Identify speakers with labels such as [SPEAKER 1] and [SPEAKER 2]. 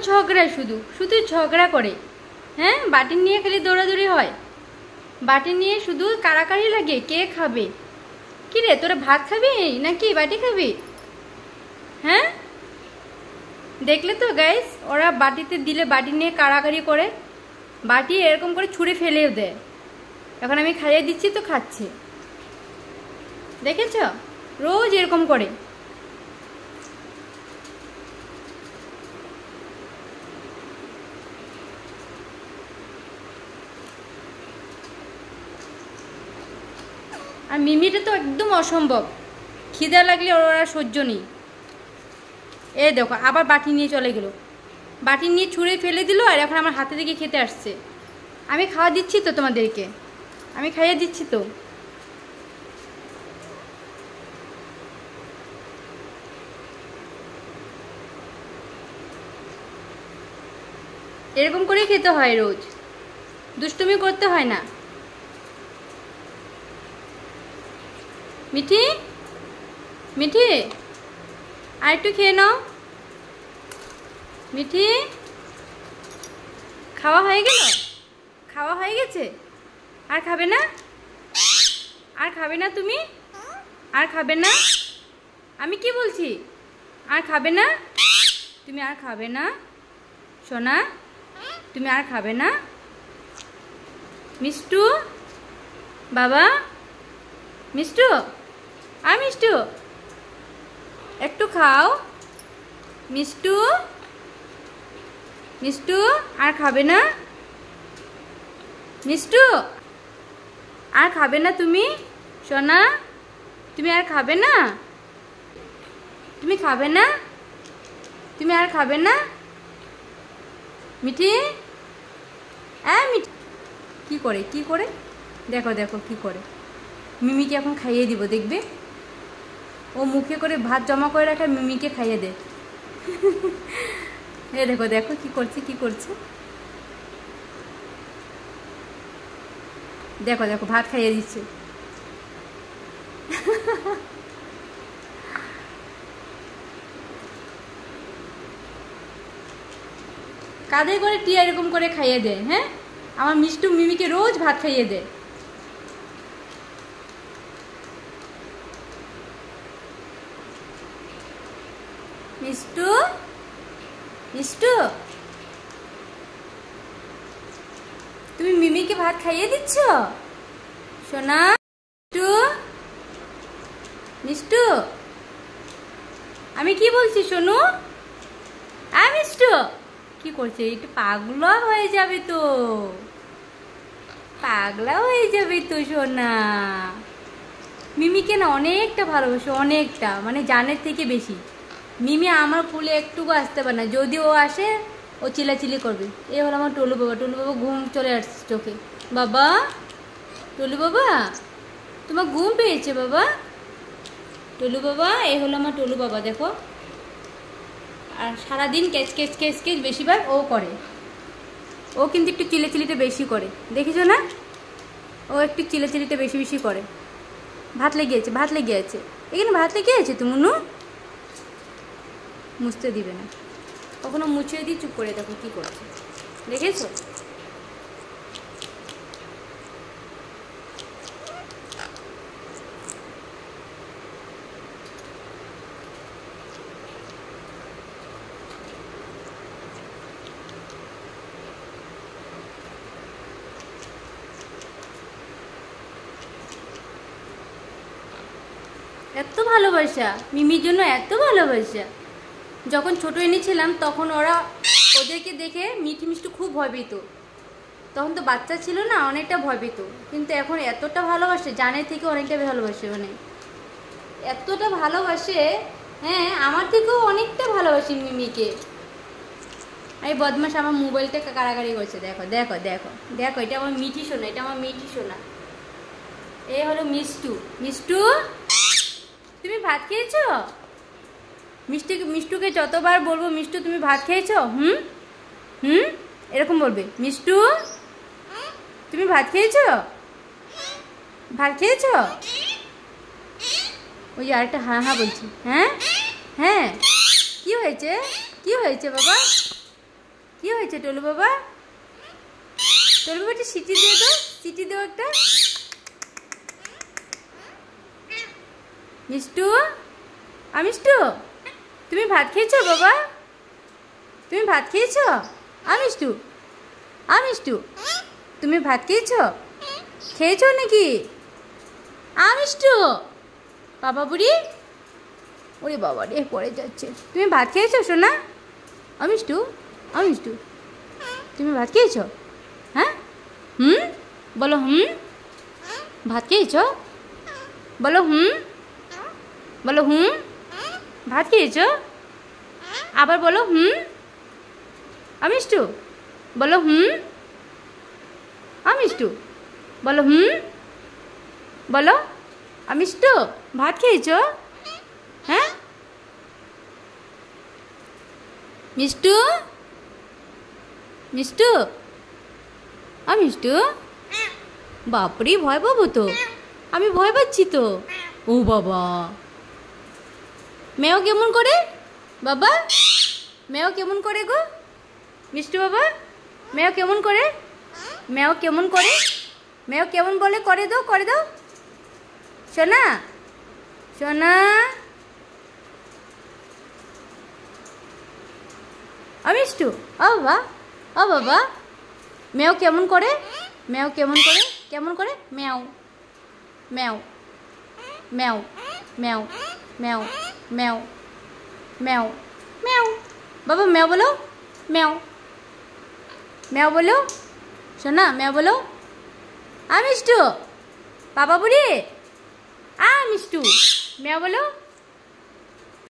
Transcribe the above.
[SPEAKER 1] ঝগড়া, শুধু শুধু ঝগড়া করে। হ্যাঁ, বাটি নিয়ে খালি দৌড়াদৌড়ি হয়, বাটি নিয়ে শুধু কাড়াকাড়ি লাগে কে খাবে। কি রে, তোরা ভাত খাবি নাকি বাটি খাবি? হ্যাঁ, দেখলে তো গাইস, ওরা বাটিতে দিলে বাটি নিয়ে কাড়াকাড়ি করে, বাটি এরকম করে ছুঁড়ে ফেলেও দেয়। এখন আমি খাইয়ে দিচ্ছি তো খাচ্ছে, দেখেছ? রোজ এরকম করে। আর মিমিটা তো একদম অসম্ভব, খিদা লাগলে ওরা সহ্য নেই। এ দেখো, আবার বাটি নিয়ে চলে গেল, বাটি নিয়ে ছুঁড়ে ফেলে দিল, আর এখন আমার হাতে থেকে খেতে আসছে। আমি খাওয়া দিচ্ছি তো তোমাদেরকে, আমি খাইয়ে দিচ্ছি তো। এরকম করেই খেতে হয়, রোজ দুষ্টুমি করতে হয় না। মিঠি, মিঠি, আর একটু খেয়ে নাও। মিঠি, খাওয়া হয়ে গেল? খাওয়া হয়ে গেছে? আর খাবে না? আর খাবে না তুমি? আর খাবে না? আমি কি বলছি? আর খাবে না? তুমি আর খাবে না সোনা? তুমি আর খাবে না? মিষ্টু বাবা, মিষ্টু, আর মিষ্টু একটু খাও। মিষ্টু, মিষ্টু, আর খাবে না? মিষ্টু, আর খাবে না তুমি সোনা? তুমি আর খাবে না? তুমি খাবে না? তুমি আর খাবে না? মিঠি, হ্যাঁ মিঠি, কি করে কি করে, দেখো দেখো কি করে। মিমিকে এখন খাইয়ে দিব, দেখবে ও মুখে করে ভাত জমা করে রাখা, মিমিকে খাইয়ে দে। এ দেখো দেখো কি করছে, কি করছে, দেখো দেখো ভাত খাইয়ে দিচ্ছে। কাঁধে করে টিয়া এরকম করে খাইয়ে দেয়। হ্যাঁ, আমার মিষ্টু মিমিকে রোজ ভাত খাইয়ে দেয়। মিষ্টু, মিষ্টু, তুমি মিমিকে ভাত খাইয়ে দিচ্ছ সোনা? মিষ্টু, মিষ্টু, আমি কি বলছি শোনো? মিষ্টু কি করছে? একটু পাগলা হয়ে যাবে তো, পাগলা হয়ে যাবে তো সোনা। মিমিকে না অনেকটা ভালোবাসে, অনেকটা, মানে জানের থেকে বেশি। মিমি আমার কুলে একটুকু আসতে পারে না, যদি ও আসে ও চিল্লাচিল্লি করবে। এ হলো আমার টলু বাবা। টলু বাবা ঘুম চলে আসছে চোখে। বাবা, টলু বাবা, তোমার ঘুম পেয়েছে বাবা? টলু বাবা, এ হলো আমার টলু বাবা, দেখো। আর সারাদিন ক্যাচ ক্যাচ ক্যাচ ক্যাচ বেশিরভাগ ও করে। ও কিন্তু একটু চিল্লাচিল্লিটা বেশি করে, দেখেছো না? ও একটু চিল্লাচিল্লিটা বেশি বেশি করে। ভাত লেগে আছে, ভাত লেগে আছে, এখানে ভাত লেগে আছে তো মুনু। মুছতে দিবে না, কখনো মুছে দিয়ে চুপ করে দেখো কি করছে, দেখেছো? এত ভালোবাসা মিমির জন্য, এত ভালোবাসা। যখন ছোট এনেছিলাম তখন ওরা ওদেরকে দেখে মিঠি মিষ্টি খুব ভয় পেত। তখন তো বাচ্চা ছিল না, অনেকটা ভয় পেত। কিন্তু এখন এতটা ভালোবাসে, জানের থেকে অনেকটা ভালোবাসে, মানে এতটা ভালোবাসে। হ্যাঁ, আমার থেকেও অনেকটা ভালোবাসি মিমিকে। এই বদমাস আমার মোবাইলটা কাড়াকাড়ি করছে, দেখো দেখো দেখো দেখো। এটা আমার মিঠি সোনা, এটা আমার মিঠি সোনা। এ হলো মিষ্টু। মিষ্টু, তুমি ভাত খেয়েছো? মিষ্টুকে যতবার বলবো মিষ্টু তুমি ভাত খেয়েছো, হুম হুম এরকম বলবে। মিষ্টু, তুমি ভাত খেয়েছো? ভাত খেয়েছো? ওই যে আরেকটা হ্যাঁ হ্যাঁ বলছি। হ্যাঁ হ্যাঁ, কি হয়েছে, কি হয়েছে বাবা? কি হয়েছে টলু বাবা? টলু বাবা একটা সিটি দিয়ে দাও, সিটি দাও একটা। মিষ্টু, মিষ্টু, তুমি ভাত খেয়েছো বাবা? তুমি ভাত খেয়েছো? মিষ্টু, মিষ্টু, তুমি ভাত খেয়েছো? খেয়েছো নাকি? মিষ্টু, বাবা বুড়ি, ওরে বাবা রে পড়ে যাচ্ছে। তুমি ভাত খেয়েছো সোনা? মিষ্টু, মিষ্টু, তুমি ভাত খেয়েছো? হ্যাঁ, বলো ভাত খেয়েছো? বলো বলো ভাত খেয়েছো? আবার বলো মিষ্টু, বলো মিষ্টু, বলো বলো মিষ্টু, ভাত খেয়েছো? হ্যাঁ মিষ্টু, মিষ্টু, মিষ্টু, বাপরে ভয় পাবো তো, আমি ভয় পাচ্ছি তো। ও বাবা, মেও কেমন করে বাবা? মেও কেমন করে গো মিষ্টু বাবা? মেও কেমন করে? মেও কেমন করে? মেও কেমন বলে? করে দাও, করে দাও সোনা, সোনা। মিষ্টু, বাবা, বাবা, মেও কেমন করে? মেও কেমন করে? কেমন করে? মেও মেও মেও মেও মেও মেও মেও মেও। বাবা মেও বলো, মেও মেও বলো শোনা, মেও বলো। মিষ্টু, বাবা বুড়ি, মিষ্টু, মেও বলো।